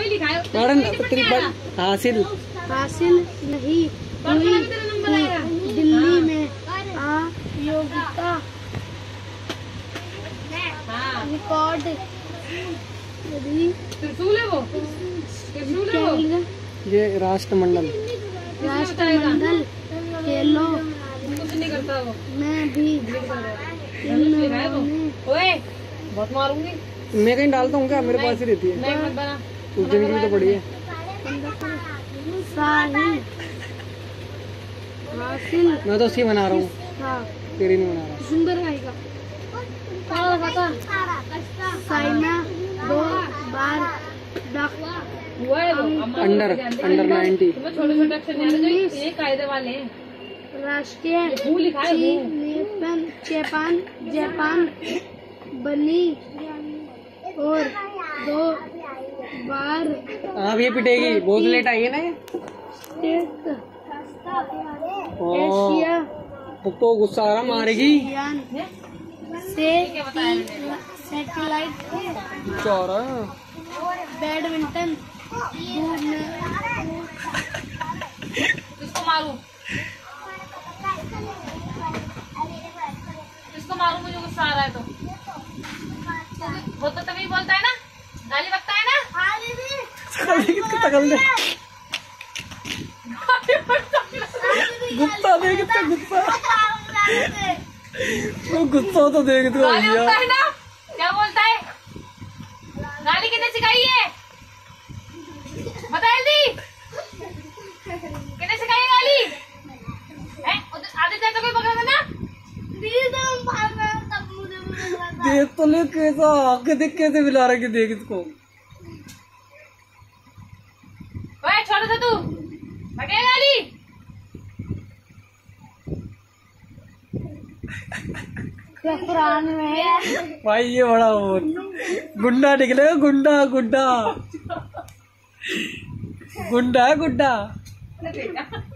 वही लिखा है। हासिल नहीं हुई दिल्ली में अयोग्यता रिकॉर्ड ये राष्ट्रमंडल खेलों में भी बहुत मारूंगी। मैं कहीं डालता हूँ क्या? मेरे पास ही रहती है। उज्जैन की भी तो पड़ी है। मैं तो उसकी बना रहा हूँ। हाँ। तेरी नहीं बना रहा। सुंदर साइना 2 बार अंडर 90 छोटे छोटे कायदे वाले राष्ट्रीय जापान बनी और 2 बार अब ये पिटेगी। बहुत लेट आई है ना ये। एशिया तो गुस्सा आ रहा, मारेगी। सैटेलाइट बैडमिंटन किसको मारूं? मुझे गुस्सा आ रहा है तो वो तो तभी बोलता है ना, गाली बकता है ना। गुस्सा देख कितना गुस्सा। वो गुस्सा तो देख तो गाली बकता है ना। क्या बोलता है? गाली किसने सिखाई है? बता जल्दी, किसने सिखाई है गाली? आदित्य तो कोई पकड़ा था ना। देख तो ले कैसा आके देख, कैसे मिला रहा कि देख इसको। ओए छोड़ दे तू, बगे गाली। कुरान में भाई ये बड़ा गुंडा निकलेगा। गुंडा गुंडा गुंडा है गुंडा।